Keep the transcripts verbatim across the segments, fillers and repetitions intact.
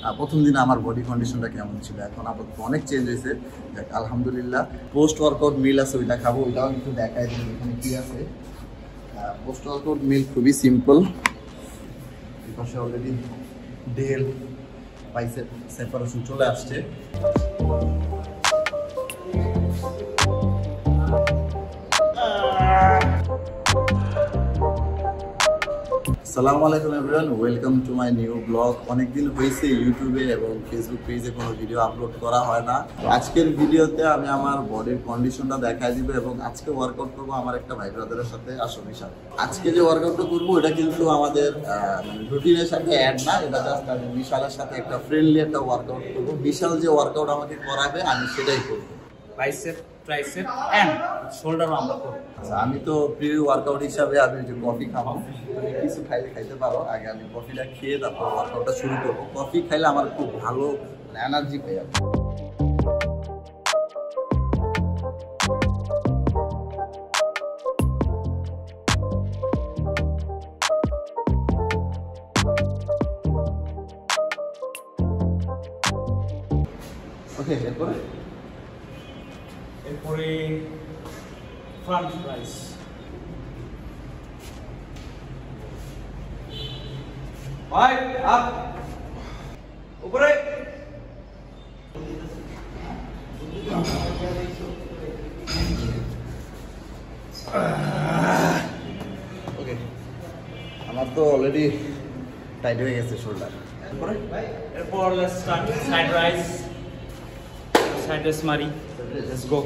প্রথম দিনে আমার বডি কন্ডিশনটা কেমন ছিল। এখন আপাতত অনেক চেঞ্জ হয়েছে, আলহামদুলিল্লাহ। পোস্ট ওয়ার্কআউট মিল আছে, ওইটা খাবো, ওইটাও একটু দেখাই দিন এখানে কী আছে। পোস্ট ওয়ার্কআউট মিল খুবই সিম্পল। এই পাশে অলরেডি ডেল বাইসেপ সেপারেশন চলে আসছে। আসসালামু আলাইকুম everyone, welcome to my new blog. অনেকদিন হয়েছে ইউটিউবে এবং ফেসবুক পেজে কোনো ভিডিও আপলোড করা হয় না। আজকের ভিডিওতে আমি আমার বডির কন্ডিশনটা দেখাই দিব এবং আজকে ওয়ার্কআউট করবো আমার একটা ভাই ব্রাদারের সাথে। আসো বিশাল, আজকে যে ওয়ার্কআউটটা করবো এটা কিন্তু আমাদের রুটিনের সাথে অ্যাড না, এটা জাস্ট আমি বিশালের সাথে একটা ফ্রেন্ডলি একটা ওয়ার্কআউট করবো। বিশাল যে ওয়ার্কআউট আমাকে করাবে আমি সেটাই করবো। বাইসেপ ট্রাইসেপ এন্ড শোল্ডারও আমরা করব। আচ্ছা, আমি তো প্রি ওয়ার্কআউট হিসাবে আমি যে কফি খাবো, তুমি কিছু খাইলে খাইতে পারো। আগে আমি কফিটা খেয়ে তারপর ওয়ার্কআউটটা শুরু করবো। কফি খাইলে আমার খুব ভালো এনার্জি পাই আর ওকে। এরপরে এরপরে ফ্রন্ট রাইস, ফাইভ আপ, উপরে ওকে। আমার তো অলরেডি টাইট হয়ে গেছে শোল্ডার। এরপরে এরপর let's start side raise, side raise মারি। Let's go.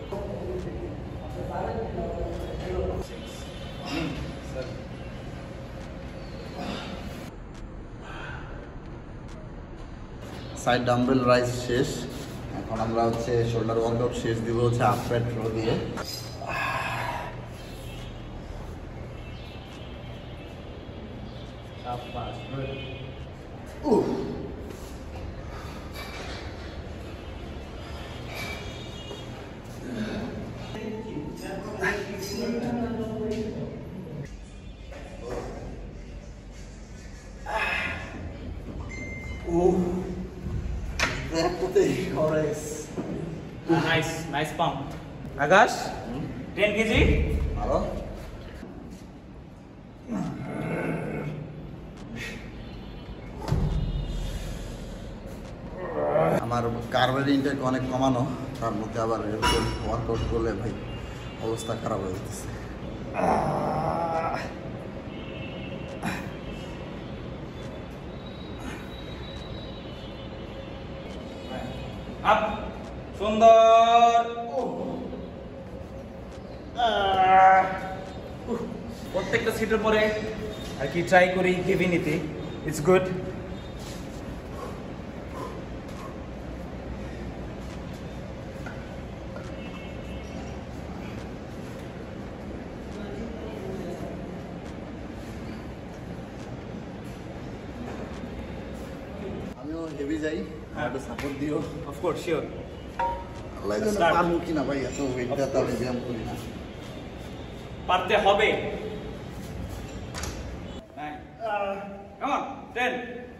Side dumbbell raise শেষ। এখন আমরা হচ্ছে শোল্ডার ওয়ার্কআউট শেষ দিব হচ্ছে আপ রাইট রো দিয়ে। Nice nice pump. Akash ten kg আরো আমার কার্বের ইনটেক অনেক কমানো, তার মধ্যে আবার এরকম ওয়ার্কআউট করলে ভাই অবস্থা খারাপ হয়ে যেতেছে। আপ, সুন্দর। প্রত্যেকটা সিটের পরে আর কি ট্রাই করি হেভি নিতে, ইটস গুড। আমিও হেভি যাই, একটু সাপোর্ট দিও। Of course, sure. আল্লাহ জানে পারবো কিনা ভাই, এত ওয়েটটা তো আমি ব্যায়াম করি না। পারতে হবে। Come on, ten,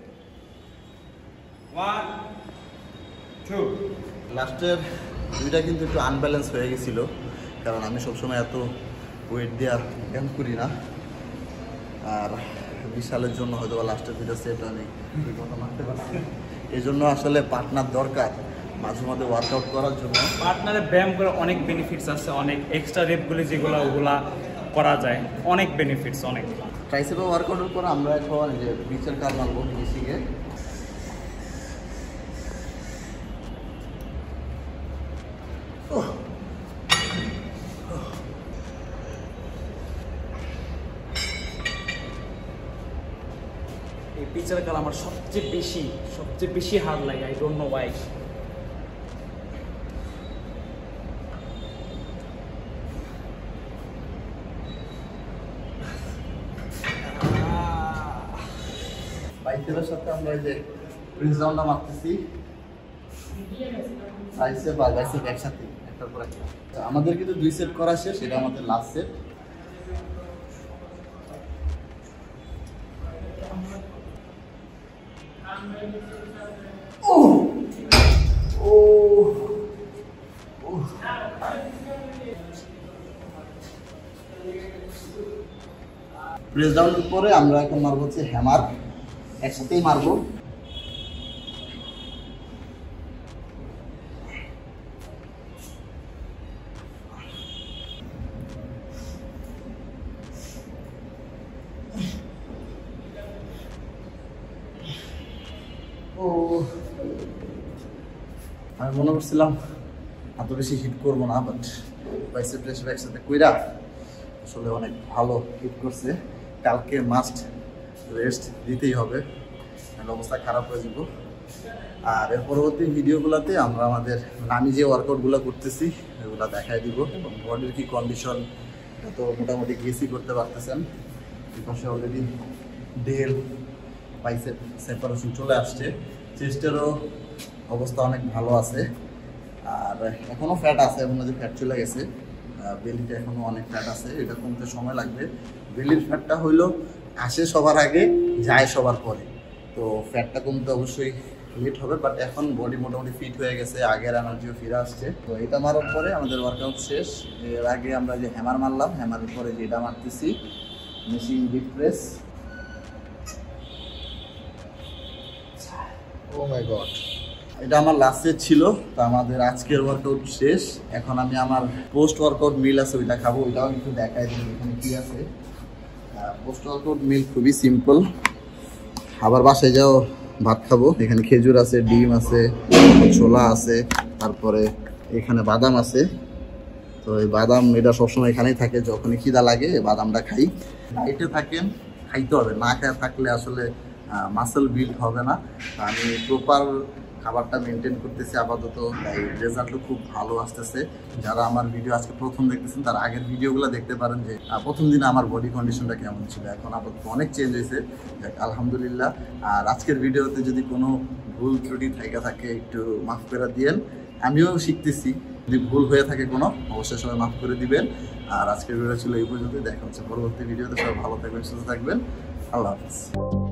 one, two. লাস্টের দুইটা কিন্তু একটু আনব্যালেন্স হয়ে গেছিল, কারণ আমি সবসময় এত ওয়েট দেওয়া ব্যায়াম করি না। আর বিশালের জন্য হয়তো বা লাস্টের দুইটা সেট আমি দুই ঘন্টা মারতে পারছি। এই জন্য আসলে পার্টনার দরকার মাঝে মাঝে ওয়ার্কআউট করার জন্য। পার্টনারে ব্যায়াম করে অনেক বেনিফিটস আছে, অনেক এক্সট্রা রেপগুলি যেগুলো ওগুলা করা যায়, অনেক বেনিফিটস অনেক। ট্রাইসেপে ওয়ার্কআউটের পর আমরা এখন যে বিচের কাল মারবো মিশিংয়ে। এই পিচের কাল আমার সবচেয়ে বেশি সবচেয়ে বেশি হার্ড লাগে, আই ডোন্ট নো ওয়াই। বাইকের সাথে আমরা যে প্রিন্স রাউন্ডটা মারতেছি, ট্রাইসেপ আর বাইসেপ একসাথে একটার পর একটা। আমাদের কিন্তু দুই সেট করা শেষ, এটা আমাদের last set. I'm ready to press ডাউনের পরে আমরা এখন মারবো হচ্ছে হ্যামার, একসাথেই মারবো। ও আমি মনে করছিলাম এত বেশি হিট করবো না, বাট বাইসেপ ট্রাইসেপ একসাথে কইরা আসলে অনেক ভালো হিট করছে। কালকে মাস্ট রেস্ট দিতেই হবে, অবস্থা খারাপ হয়ে যাব। আর এর পরবর্তী ভিডিওগুলোতে আমরা আমাদের আমি যে ওয়ার্কআউটগুলো করতেছি এগুলো দেখাই দিব, এবং বডির কি কন্ডিশন তো মোটামুটি গেসই করতে পারতেছেন। বিকশে অলরেডি ডেল বাইসেপ সেপারেশন চলে আসছে, চেস্টেরও অবস্থা অনেক ভালো আছে। আর এখনও ফ্যাট আছে, এখনো যে ফ্যাট চলে গেছে, বেলিতে এখনও অনেক ফ্যাট আছে, এটা কমতে সময় লাগবে। বেলির ফ্যাটটা হইলো আসে সবার আগে, যায় সবার পরে, তো ফ্যাটটা কমতে অবশ্যই লেট হবে। বাট এখন বডি মোটামুটি ফিট হয়ে গেছে, আগের এনার্জিও ফিরে আসছে। তো এটা মারার পরে আমাদের ওয়ার্কআউট শেষ। এর আগে আমরা যে হ্যামার মারলাম, হ্যামারের পরে যেটা মারতেছি machine dip press. Oh my god, এটা আমার লাস্টের ছিল। তো আমাদের আজকের ওয়ার্কআউট শেষ। এখন আমি আমার পোস্ট ওয়ার্কআউট মিল আছে ওইটা খাবো, ওইটাও একটু দেখাই দিই এখানে কি আছে। পোস্ট ওয়ার্কআউট মিল খুবই সিম্পল, আবার বাসায় যাও ভাত খাবো। এখানে খেজুর আছে, ডিম আছে, ছোলা আছে, তারপরে এখানে বাদাম আছে। তো এই বাদাম এটা সবসময় এখানেই থাকে, যখনই খিদা লাগে বাদামটা খাই। ডায়েটে থাকেন, খাইতে হবে, না খায় থাকলে আসলে মাসেল বিল্ড হবে না। আমি প্রপার খাবারটা মেনটেন করতেছি আপাতত, তাই রেজাল্টও খুব ভালো আসতেছে। যারা আমার ভিডিও আজকে প্রথম দেখতেছেন তার আগের ভিডিওগুলো দেখতে পারেন, যে প্রথম দিনে আমার বডি কন্ডিশনটা কেমন ছিল। এখন আপাতত অনেক চেঞ্জ হয়েছে, আলহামদুলিল্লাহ। আর আজকের ভিডিওতে যদি কোনো ভুল ত্রুটি থেকে থাকে একটু মাফ করে দিয়েন, আমিও শিখতেছি। যদি ভুল হয়ে থাকে কোনো, অবশ্যই সবাই মাফ করে দিবেন। আর আজকের ভিডিও ছিল এই পর্যন্তই, দেখা হচ্ছে পরবর্তী ভিডিওতে। সবাই ভালো থাকবেন, সুস্থ থাকবেন, আল্লাহ হাফেজ।